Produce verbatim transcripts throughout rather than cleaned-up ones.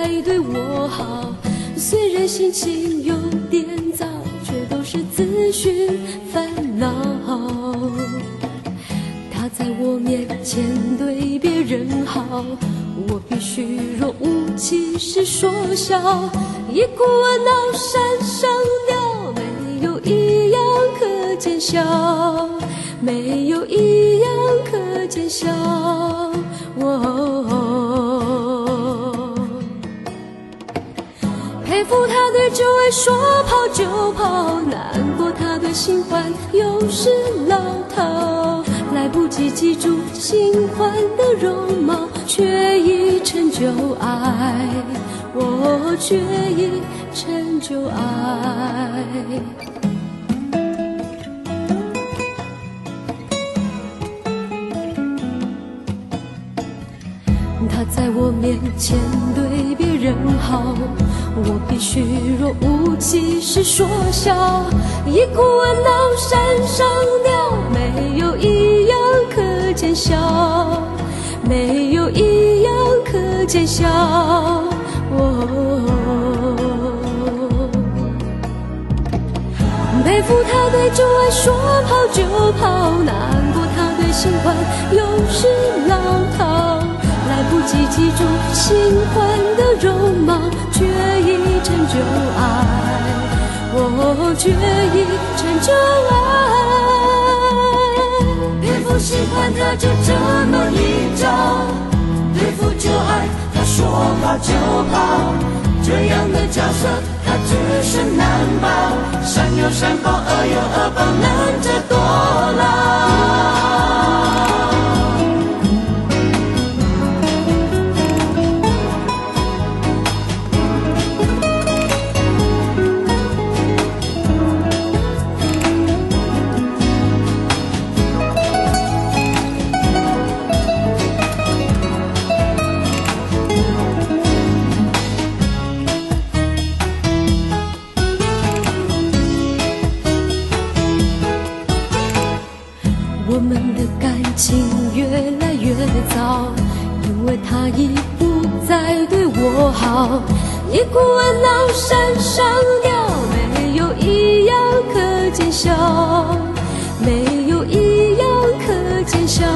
在对我好。虽然心情有点糟，却都是自寻烦恼。他在我面前对别人好，我必须若无其事说笑。一股热闹山上鸟，没有一样可见笑，没有一样可见笑。佩服他对这位说跑就跑，难过他对新欢又是老套。来不及记住新欢的容貌，却已成就爱，我却已成就爱。他在我面前对别人好，我必须若无其事说笑。一股热闹山上鸟，没有一样可见笑，没有一样可见笑。佩服他对旧爱说跑就跑，难过他对新欢又是老套。来不及记住新欢的容貌，却已成就爱，我却已成就爱。 佩服新欢他就这么一招，对付旧爱他说跑就跑，这样的角色他只是难保。善有善报，恶有恶报，能者多劳。 我们的感情越来越糟，因为他已不再对我好。一股热闹山上鸟，没有一样可见笑，没有一样可见笑。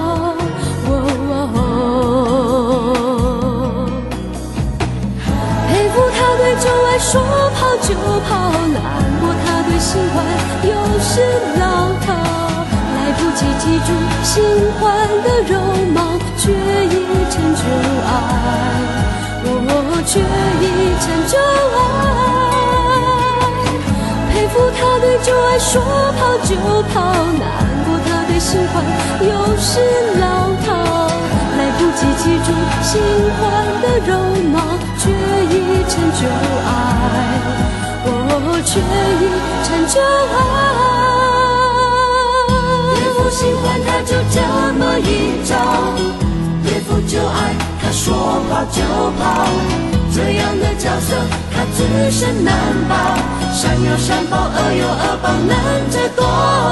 佩服他对旧爱说跑就跑，难过他对新欢又是老套。来不及记住新欢的容貌，却已成就爱，我却已成就爱。佩服他对旧爱说跑就跑，难过他对新欢又是老套。来不及记住新欢的容貌，却已成就爱，我却已成就爱。 新欢他就这么一招，对付旧爱他说跑就跑，这样的角色他只是难保。善有善报，恶有恶报，能者多